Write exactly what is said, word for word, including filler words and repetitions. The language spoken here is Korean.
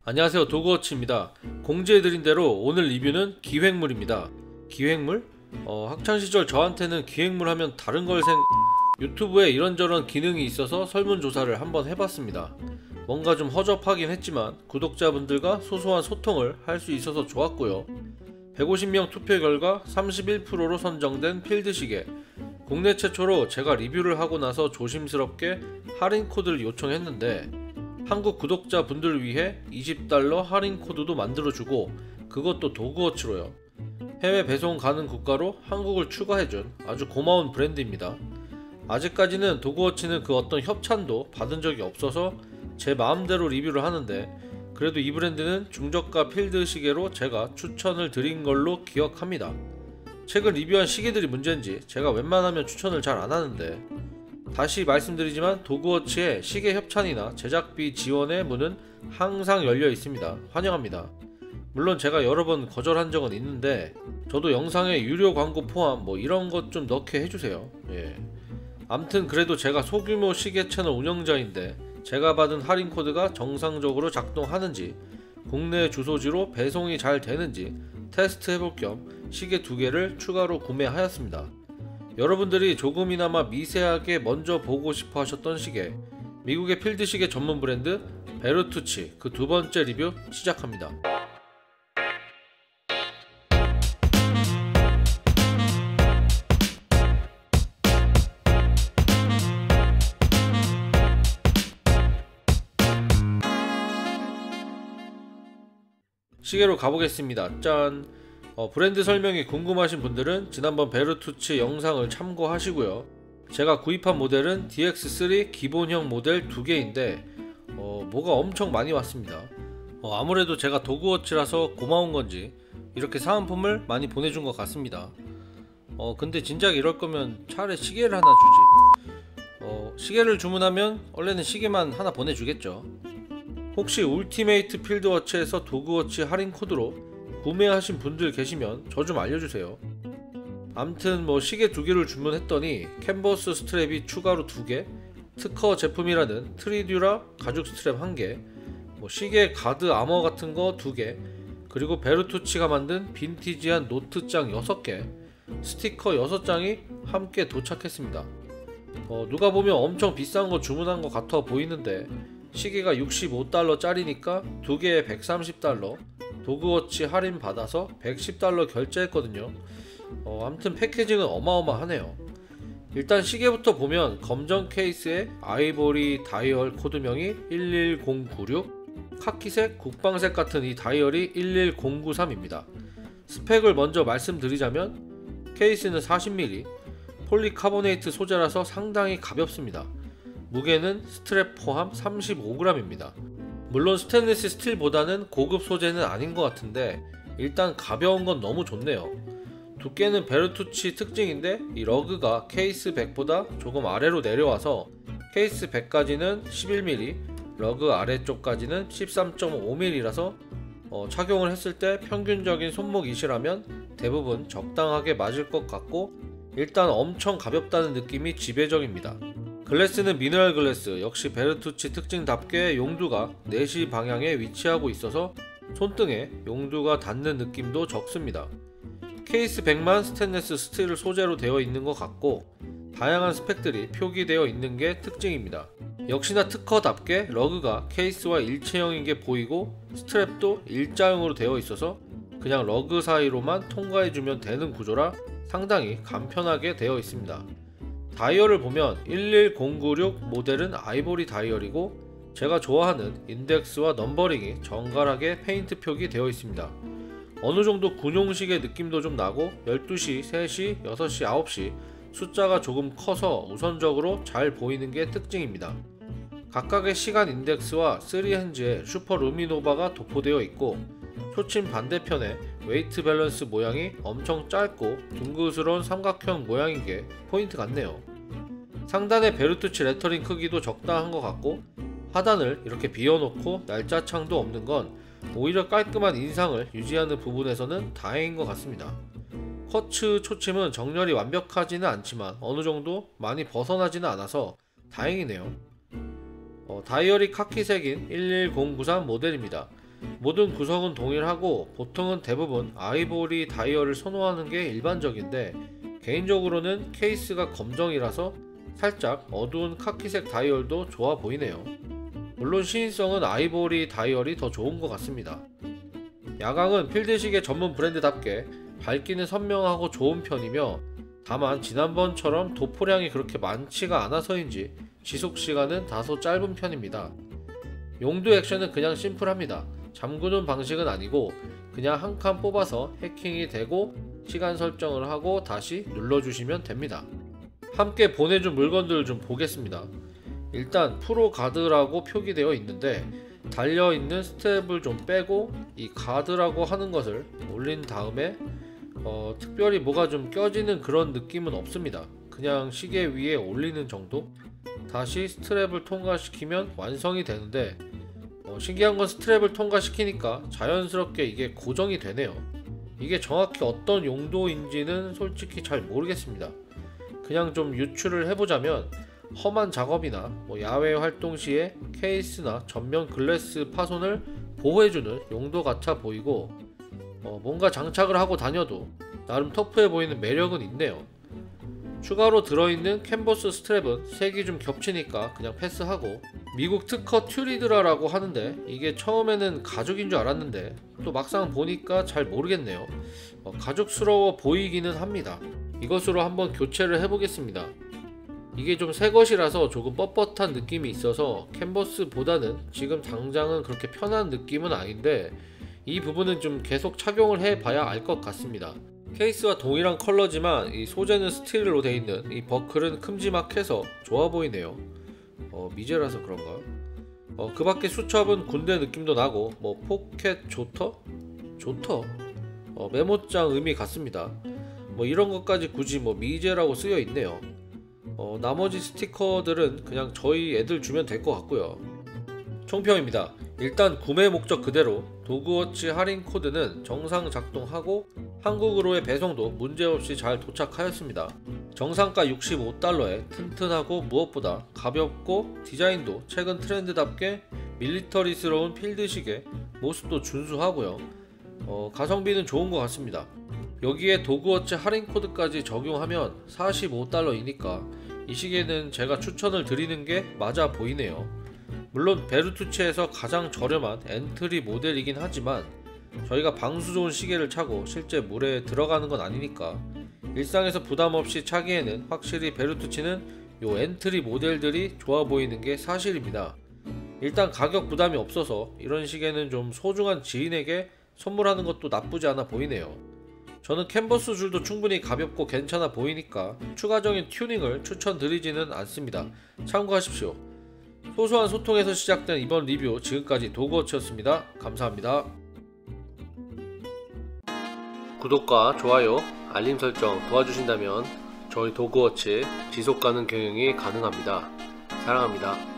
안녕하세요, 도그워치입니다. 공지해드린 대로 오늘 리뷰는 기획물입니다. 기획물? 어, 학창시절 저한테는 기획물 하면 다른 걸 생... 유튜브에 이런저런 기능이 있어서 설문조사를 한번 해봤습니다. 뭔가 좀 허접하긴 했지만 구독자분들과 소소한 소통을 할 수 있어서 좋았고요. 백오십 명 투표 결과 삼십일 퍼센트로 선정된 필드시계, 국내 최초로 제가 리뷰를 하고 나서 조심스럽게 할인 코드를 요청했는데 한국 구독자분들을 위해 이십 달러 할인 코드도 만들어주고, 그것도 도그워치로요. 해외 배송 가능 국가로 한국을 추가해준 아주 고마운 브랜드입니다. 아직까지는 도그워치는 그 어떤 협찬도 받은 적이 없어서 제 마음대로 리뷰를 하는데, 그래도 이 브랜드는 중저가 필드 시계로 제가 추천을 드린 걸로 기억합니다. 최근 리뷰한 시계들이 문제인지 제가 웬만하면 추천을 잘 안하는데, 다시 말씀드리지만 도그워치의 시계 협찬이나 제작비 지원의 문은 항상 열려 있습니다. 환영합니다. 물론 제가 여러 번 거절한 적은 있는데, 저도 영상에 유료 광고 포함 뭐 이런 것 좀 넣게 해주세요. 예. 암튼 그래도 제가 소규모 시계 채널 운영자인데 제가 받은 할인 코드가 정상적으로 작동하는지, 국내 주소지로 배송이 잘 되는지 테스트 해볼 겸 시계 두 개를 추가로 구매하였습니다. 여러분들이 조금이나마 미세하게 먼저 보고 싶어 하셨던 시계, 미국의 필드 시계 전문 브랜드 베르투치, 그 두 번째 리뷰 시작합니다. 시계로 가보겠습니다. 짠! 어, 브랜드 설명이 궁금하신 분들은 지난번 베르투치 영상을 참고하시고요. 제가 구입한 모델은 디엑스 쓰리 기본형 모델 두 개인데 어, 뭐가 엄청 많이 왔습니다. 어, 아무래도 제가 도그워치라서 고마운 건지 이렇게 사은품을 많이 보내준 것 같습니다. 어, 근데 진작 이럴 거면 차라리 시계를 하나 주지. 어, 시계를 주문하면 원래는 시계만 하나 보내주겠죠. 혹시 울티메이트 필드워치에서 도그워치 할인 코드로 구매하신 분들 계시면 저 좀 알려주세요. 암튼 뭐 시계 두 개를 주문했더니 캔버스 스트랩이 추가로 두 개, 특허 제품이라는 트리듀라 가죽 스트랩 한 개, 뭐 시계 가드 아머 같은 거 두 개, 그리고 베르투치가 만든 빈티지한 노트장 여섯 개, 스티커 여섯 장이 함께 도착했습니다. 어, 누가 보면 엄청 비싼 거 주문한 것 같아 보이는데 시계가 육십오 달러 짜리니까 두 개에 백삼십 달러, 도그워치 할인 받아서 백십 달러 결제했거든요. 어, 아무튼 패키징은 어마어마하네요. 일단 시계부터 보면 검정 케이스에 아이보리 다이얼 코드명이 일일공구육, 카키색, 국방색 같은 이 다이얼이 일일공구삼입니다. 스펙을 먼저 말씀드리자면 케이스는 사십 밀리미터, 폴리카보네이트 소재라서 상당히 가볍습니다. 무게는 스트랩 포함 삼십오 그램입니다. 물론 스테인리스 스틸보다는 고급 소재는 아닌 것 같은데 일단 가벼운 건 너무 좋네요. 두께는 베르투치 특징인데 이 러그가 케이스 백보다 조금 아래로 내려와서 케이스 백까지는 십일 밀리미터, 러그 아래쪽까지는 십삼 점 오 밀리미터라서 어, 착용을 했을 때 평균적인 손목이시라면 대부분 적당하게 맞을 것 같고, 일단 엄청 가볍다는 느낌이 지배적입니다. 글래스는 미네랄 글래스, 역시 베르투치 특징답게 용두가 네 시 방향에 위치하고 있어서 손등에 용두가 닿는 느낌도 적습니다. 케이스 백만 스테인리스 스틸 소재로 되어 있는 것 같고 다양한 스펙들이 표기되어 있는 게 특징입니다. 역시나 특허답게 러그가 케이스와 일체형인 게 보이고 스트랩도 일자형으로 되어 있어서 그냥 러그 사이로만 통과해주면 되는 구조라 상당히 간편하게 되어 있습니다. 다이얼을 보면 일일공구육 모델은 아이보리 다이얼이고 제가 좋아하는 인덱스와 넘버링이 정갈하게 페인트 표기 되어 있습니다. 어느정도 군용식의 느낌도 좀 나고 열두 시, 세 시, 여섯 시, 아홉 시 숫자가 조금 커서 우선적으로 잘 보이는 게 특징입니다. 각각의 시간 인덱스와 쓰리 핸즈에 슈퍼 루미노바가 도포되어 있고 초침 반대편에 웨이트 밸런스 모양이 엄청 짧고 둥그스러운 삼각형 모양인 게 포인트 같네요. 상단의 베르투치 레터링 크기도 적당한 것 같고 하단을 이렇게 비워놓고 날짜창도 없는 건 오히려 깔끔한 인상을 유지하는 부분에서는 다행인 것 같습니다. 쿼츠 초침은 정렬이 완벽하지는 않지만 어느정도 많이 벗어나지는 않아서 다행이네요. 어, 다이얼이 카키색인 일일공구삼 모델입니다. 모든 구성은 동일하고 보통은 대부분 아이보리 다이얼을 선호하는 게 일반적인데, 개인적으로는 케이스가 검정이라서 살짝 어두운 카키색 다이얼도 좋아 보이네요. 물론 시인성은 아이보리 다이얼이 더 좋은 것 같습니다. 야광은 필드시계 전문 브랜드답게 밝기는 선명하고 좋은 편이며, 다만 지난번처럼 도포량이 그렇게 많지가 않아서인지 지속시간은 다소 짧은 편입니다. 용도 액션은 그냥 심플합니다. 잠그는 방식은 아니고 그냥 한 칸 뽑아서 해킹이 되고 시간 설정을 하고 다시 눌러주시면 됩니다. 함께 보내준 물건들을 좀 보겠습니다. 일단 프로 가드라고 표기되어 있는데, 달려있는 스텝을 좀 빼고 이 가드라고 하는 것을 올린 다음에 어, 특별히 뭐가 좀 껴지는 그런 느낌은 없습니다. 그냥 시계 위에 올리는 정도? 다시 스트랩을 통과시키면 완성이 되는데, 어, 신기한 건 스트랩을 통과시키니까 자연스럽게 이게 고정이 되네요. 이게 정확히 어떤 용도인지는 솔직히 잘 모르겠습니다. 그냥 좀 유추를 해보자면 험한 작업이나 뭐 야외 활동 시에 케이스나 전면 글래스 파손을 보호해주는 용도 같아 보이고, 어, 뭔가 장착을 하고 다녀도 나름 터프해 보이는 매력은 있네요. 추가로 들어있는 캔버스 스트랩은 색이 좀 겹치니까 그냥 패스하고, 미국 특허 튜리드라라고 하는데 이게 처음에는 가죽인 줄 알았는데 또 막상 보니까 잘 모르겠네요. 어, 가죽스러워 보이기는 합니다. 이것으로 한번 교체를 해보겠습니다. 이게 좀 새것이라서 조금 뻣뻣한 느낌이 있어서 캔버스보다는 지금 당장은 그렇게 편한 느낌은 아닌데, 이 부분은 좀 계속 착용을 해봐야 알 것 같습니다. 케이스와 동일한 컬러지만 이 소재는 스틸로 되어 있는 이 버클은 큼지막해서 좋아 보이네요. 어, 미제라서 그런가? 어, 그 밖에 수첩은 군대 느낌도 나고, 뭐 포켓 조터? 조터? 어, 메모장 의미 같습니다. 뭐 이런 것까지 굳이 뭐 미제라고 쓰여 있네요. 어, 나머지 스티커들은 그냥 저희 애들 주면 될 것 같고요. 총평입니다. 일단 구매 목적 그대로 도그워치 할인 코드는 정상 작동하고 한국으로의 배송도 문제없이 잘 도착하였습니다. 정상가 육십오 달러에 튼튼하고 무엇보다 가볍고 디자인도 최근 트렌드답게 밀리터리스러운 필드시계, 모습도 준수하고요. 어, 가성비는 좋은 것 같습니다. 여기에 도그워치 할인 코드까지 적용하면 사십오 달러이니까 이 시계는 제가 추천을 드리는 게 맞아 보이네요. 물론 베르투치에서 가장 저렴한 엔트리 모델이긴 하지만 저희가 방수 좋은 시계를 차고 실제 물에 들어가는 건 아니니까 일상에서 부담없이 차기에는 확실히 베르투치는 요 엔트리 모델들이 좋아 보이는 게 사실입니다. 일단 가격 부담이 없어서 이런 시계는 좀 소중한 지인에게 선물하는 것도 나쁘지 않아 보이네요. 저는 캔버스 줄도 충분히 가볍고 괜찮아 보이니까 추가적인 튜닝을 추천드리지는 않습니다. 참고하십시오. 소소한 소통에서 시작된 이번 리뷰, 지금까지 도그워치였습니다. 감사합니다. 구독과 좋아요, 알림 설정 도와주신다면 저희 도그워치 지속가능 경영이 가능합니다. 사랑합니다.